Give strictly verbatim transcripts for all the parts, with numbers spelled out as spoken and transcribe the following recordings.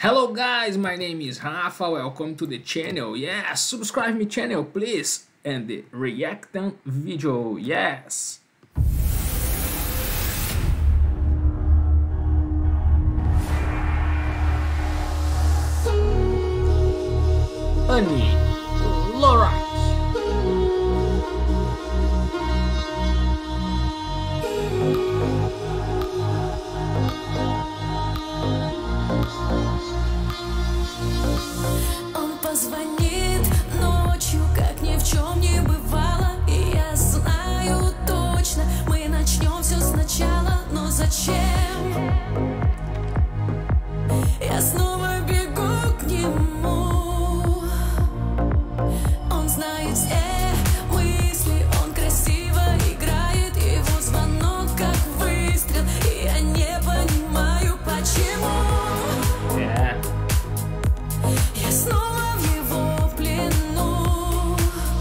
Hello guys, my name is Rafa, welcome to the channel. Yes, subscribe my channel please, and the reaction video, yes. Annie Lorite. Он позвонит ночью, как ни в чем не бывало. И я знаю точно, мы начнем все сначала. Но зачем? Я снова бегу к нему. Он знает все мысли, он красиво играет. Его звонок как выстрел, и я не понимаю, почему. Yeah. Я снова в его плену,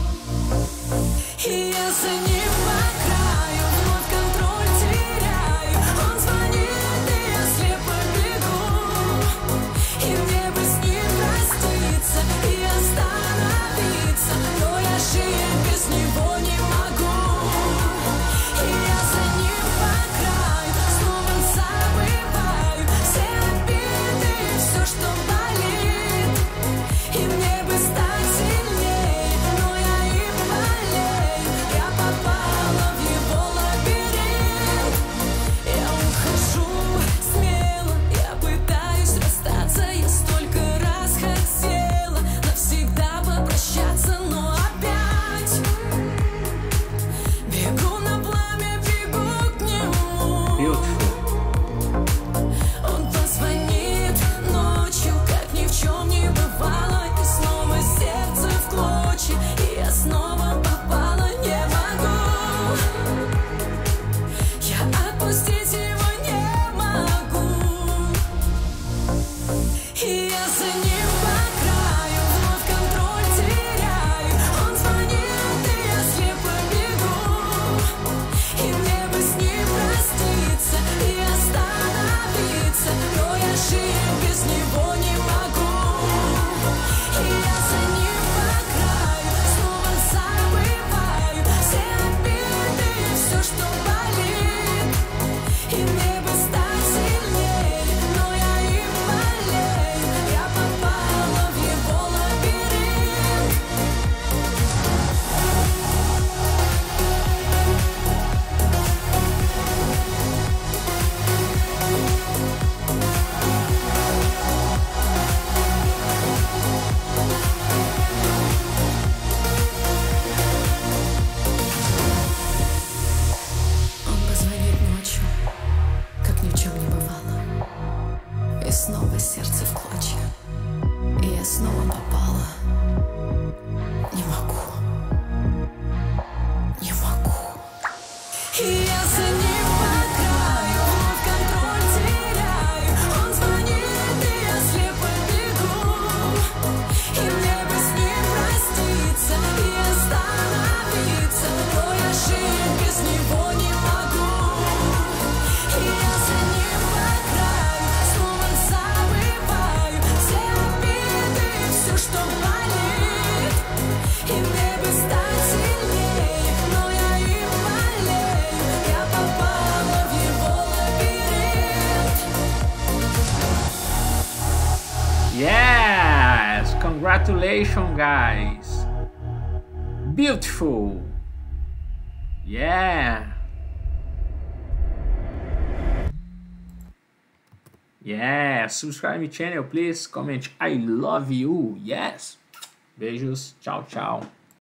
и я за ним по краю, вновь контроль теряю. Он звонит, и я слепо бегу, и мне бы с ним проститься и остановиться, но я жить без него не могу. И я за ним по краю, снова забываю все обиды и все, что болит. И мне бы стать сильнее, но я и болею. Я попала в его лабиринт. Я ухожу смело, я пытаюсь расстаться. Я столько раз хотела навсегда попрощаться, но опять бегу на пламя, бегу к нему. Beautiful. Он позвонит ночью, как ни в чем не бывало. И снова сердце в клочья, и я снова попала, не могу. Я отпустить его не могу. И я за ним по краю, вновь контроль теряю. Он звонит, и я слепо бегу, и мне бы с ним проститься и остановиться, но я жить без него не могу. И я за ним по краю, снова забываю все обиды и все, что болит. И мне бы стать сильнее, но я и болею. Я попала в его лабиринт. Он позвонит ночью, как ни в чем не бывало. И снова сердце в клочья, и я снова попала. Не могу, не могу. И я за ним по краю, вновь контроль теряю. Он звонит, и я слепо бегу, и мне бы с ним проститься и остановиться, но я жить без него не могу. И я за ним по краю, снова забываю все обиды и все, что болит. И мне бы стать сильнее, но я и болею. Я попала в его лабиринт. Yes, congratulations guys. Beautiful. Yeah. Yeah, subscribe my channel please, comment I love you. Yes. Beijos, tchau, tchau.